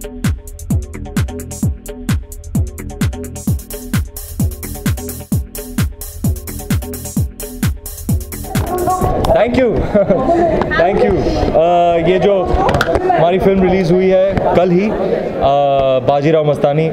Thank you thank you. ये जो हमारी फिल्म रिलीज़ हुई है कल ही, Bajirao Mastani,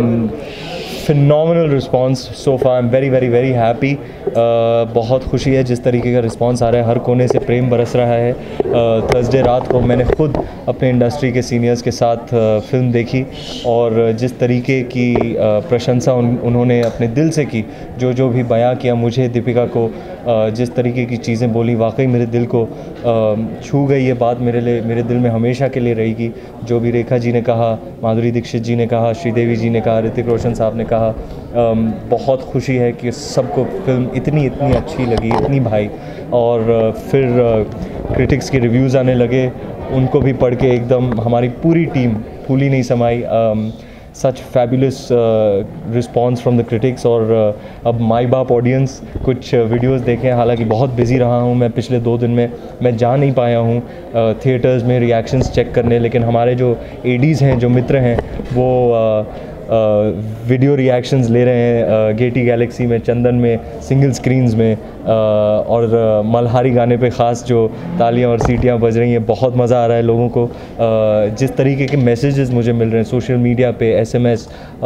phenomenal response so far. I am very very very happy. बहुत खुशी है जिस तरीके का रिस्पांस आ रहा है, हर कोने से प्रेम बरस रहा है। थर्सडे रात को मैंने खुद अपने इंडस्ट्री के सीनियर्स के साथ फिल्म देखी और जिस तरीके की प्रशंसा उन्होंने अपने दिल से की, जो भी बयां किया, मुझे दीपिका को जिस तरीके की चीज़ें बोली, वाकई मेरे दिल को छू गई। ये बात मेरे दिल में हमेशा के लिए रहेगी। जो भी रेखा जी ने कहा, माधुरी दीक्षित जी ने कहा, श्रीदेवी जी ने कहा, ऋतिक रोशन साहब ने कहा, बहुत खुशी है कि सबको फिल्म इतनी अच्छी लगी, इतनी भाई। और फिर क्रिटिक्स के रिव्यूज़ आने लगे, उनको भी पढ़ के एकदम हमारी पूरी टीम फूली नहीं समाई। Such fabulous response from the critics. और अब माई बाप ऑडियंस कुछ वीडियोस देखें, हालांकि बहुत बिज़ी रहा हूँ मैं पिछले 2 दिन में, मैं जा नहीं पाया हूँ थिएटर्स में रिएक्शंस चेक करने, लेकिन हमारे जो एडीज़ हैं, जो मित्र हैं, वो वीडियो रिएक्शंस ले रहे हैं गेटी गैलेक्सी में, चंदन में, सिंगल स्क्रीन्स में, और मल्हारी गाने पे ख़ास जो तालियां और सीटियां बज रही हैं, बहुत मज़ा आ रहा है लोगों को। जिस तरीके के मैसेजेस मुझे मिल रहे हैं सोशल मीडिया पे, SMS,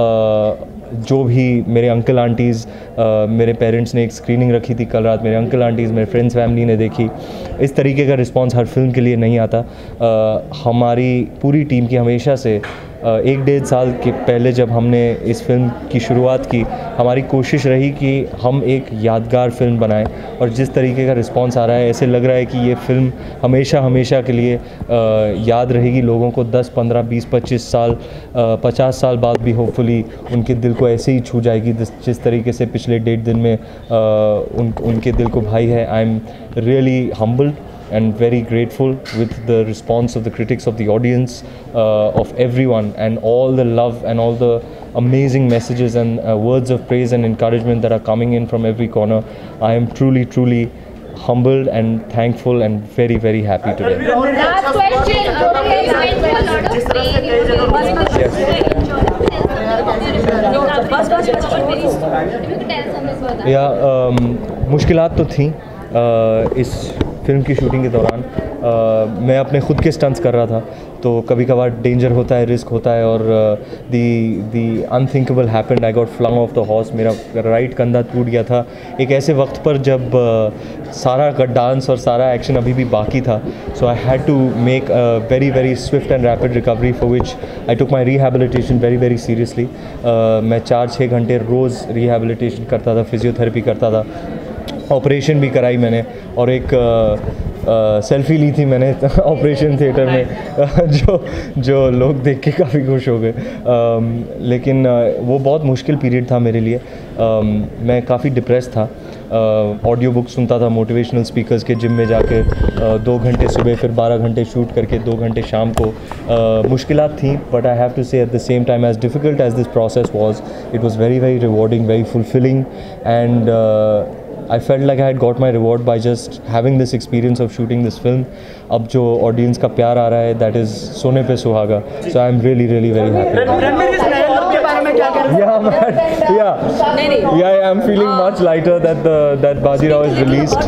जो भी मेरे अंकल आंटीज़, मेरे पेरेंट्स ने एक स्क्रीनिंग रखी थी कल रात, मेरे अंकल आंटीज़, मेरे फ्रेंड्स फैमिली ने देखी। इस तरीके का रिस्पांस हर फिल्म के लिए नहीं आता। हमारी पूरी टीम की हमेशा से 1-1.5 साल के पहले जब हमने इस फिल्म की शुरुआत की, हमारी कोशिश रही कि हम एक यादगार फिल्म बनाएं, और जिस तरीके का रिस्पांस आ रहा है, ऐसे लग रहा है कि ये फिल्म हमेशा के लिए याद रहेगी लोगों को। 10, 15, 20, 25 साल, 50 साल बाद भी होपफुली उनके दिल को ऐसे ही छू जाएगी जिस तरीके से पिछले 1.5 दिन में उनके दिल को भाई है। I am really humbled and very grateful with the response of the critics, of the audience, of everyone, and all the love and all the amazing messages and words of praise and encouragement that are coming in from every corner. I am truly humbled and thankful and very very happy today. Last question. मुश्किलात तो थी इस film की shooting के दौरान। मैं अपने ख़ुद के स्टंट्स कर रहा था, तो कभी कभार डेंजर होता है, रिस्क होता है, और the unthinkable happened. I got flung off the horse. मेरा राइट कंधा टूट गया था एक ऐसे वक्त पर जब सारा का डांस और सारा एक्शन अभी भी बाकी था। So I had to make a very very swift and rapid recovery, for which I took my rehabilitation very very seriously. मैं 4-6 घंटे रोज़ रिहैबिलिटेशन करता था, फिजियोथेरेपी करता था, ऑपरेशन भी कराई मैंने, और एक सेल्फ़ी ली थी मैंने ऑपरेशन थिएटर में जो लोग देख के काफ़ी खुश हो गए। लेकिन वो बहुत मुश्किल पीरियड था मेरे लिए। मैं काफ़ी डिप्रेस था। ऑडियो बुक सुनता था मोटिवेशनल स्पीकर्स के, जिम में जाके 2 घंटे सुबह, फिर 12 घंटे शूट करके 2 घंटे शाम को। मुश्किलात थी, but I have to say at the same time, as difficult as this process was, it was very very rewarding, very fulfilling, and I felt like I had got my reward by just having this experience of shooting this film. अब जो audience का प्यार आ रहा है, that is सोने पे सुहागा. So I am really very happy. Yeah, I'm feeling much lighter that Bajirao is released.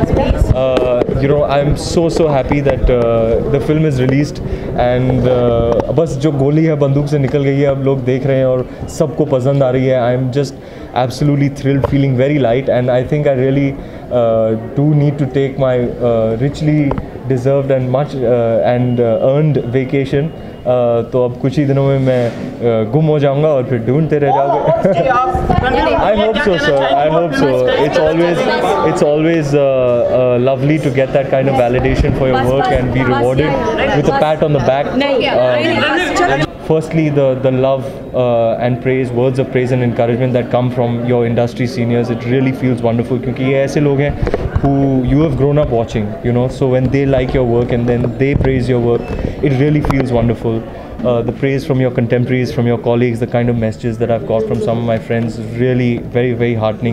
I'm so happy that the film is released, and बस जो गोली है बंदूक से निकल गई है, अब लोग देख रहे हैं और सबको पसंद आ रही है. I am just absolutely thrilled, feeling very light, and I think I really do need to take my richly deserved and much earned vacation. तो अब कुछ ही दिनों में मैं गुम हो जाऊंगा और फिर ढूंढते रह जाओगे. I hope so, sir. I hope so. It's always lovely to get that kind of validation for your work and be rewarded with a pat on the back. Firstly, the love and praise, words of praise and encouragement that come from your industry seniors, it really feels wonderful, क्योंकि ये ऐसे लोग हैं who you have grown up watching, so when they like your work and then they praise your work, it really feels wonderful. The praise from your contemporaries, from your colleagues, the kind of messages that I've got from some of my friends is really very heartening.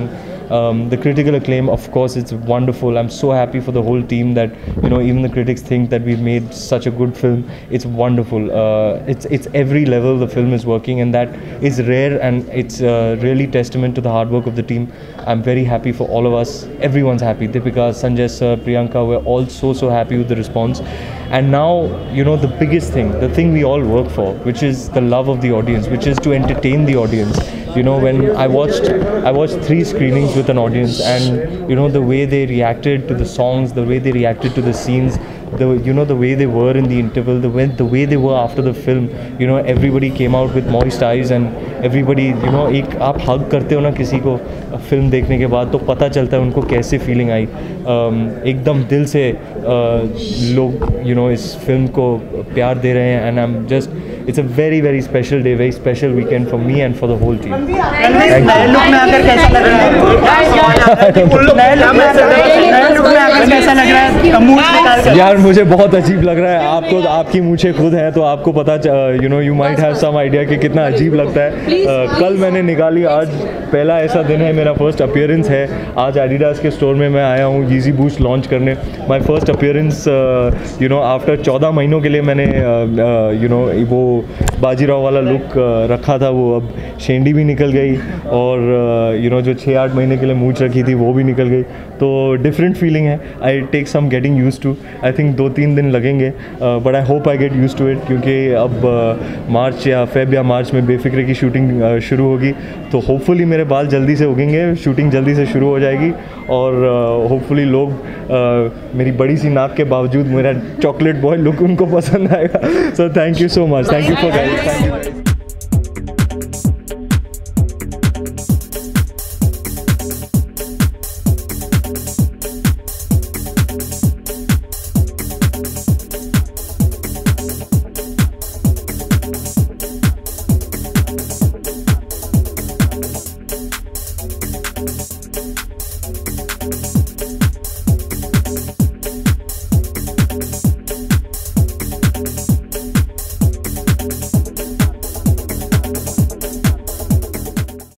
The critical acclaim, of course, it's wonderful. I'm so happy for the whole team that, you know, even the critics think that we've made such a good film. It's wonderful. It's every level the film is working, and that is rare, and it's really testament to the hard work of the team. I'm very happy for all of us. Everyone's happy. Deepika, Sanjay sir, Priyanka, we're all so happy with the response. And now, you know, the biggest thing, the thing we all work for, which is the love of the audience, which is to entertain the audience. You know, when I watched 3 screenings with an audience, and you know, the way they reacted to the songs, the way they reacted to the scenes, the way they were in the interval, the way they were after the film. You know, everybody came out with moist eyes, and everybody, you know, एक आप hug करते हो ना किसी को film देखने के बाद, तो पता चलता है उनको कैसे फीलिंग आई. एकदम दिल से लोग, you know, इस फिल्म को प्यार दे रहे हैं, and I'm just, it's a very special day, very special weekend for me and for the whole team. नए लुक में आकर कैसा लग रहा है? नए लुक में आकर कैसा लग रहा है? मूंछ निकाल कर. यार मुझे बहुत अजीब लग रहा है. आपको, आपकी मूंछें खुद हैं, तो आपको पता, you know, you might have some idea कि कितना अजीब लगता है. कल मैंने निकाली, आज पहला ऐसा दिन है, मेरा फर्स्ट अपीयरेंस है. आज एडिडास के स्टोर में मैं आया हूँ Yeezy बूस्ट लॉन्च करने. My first appearance, you know, after 14 महीनों के लिए मैंने, यू नो, वो बाजीराव वाला लुक रखा था, वो अब शेंडी भी निकल गई, और यू नो, जो 6-8 महीने के लिए मूंछ रखी थी वो भी निकल गई. तो डिफरेंट फीलिंग है. I take some getting used to. I think 2-3 दिन लगेंगे, but I hope I get used to it, क्योंकि अब मार्च या फेब या मार्च में बेफिक्रे की शूटिंग शुरू होगी. तो होपफुली मेरे बाल जल्दी से उगेंगे, शूटिंग जल्दी से शुरू हो जाएगी, और होपफुली लोग मेरी बड़ी सी नाक के बावजूद मेरा चॉकलेट बॉय लुक उनको पसंद आएगा. So thank you so much. Thank you for guys.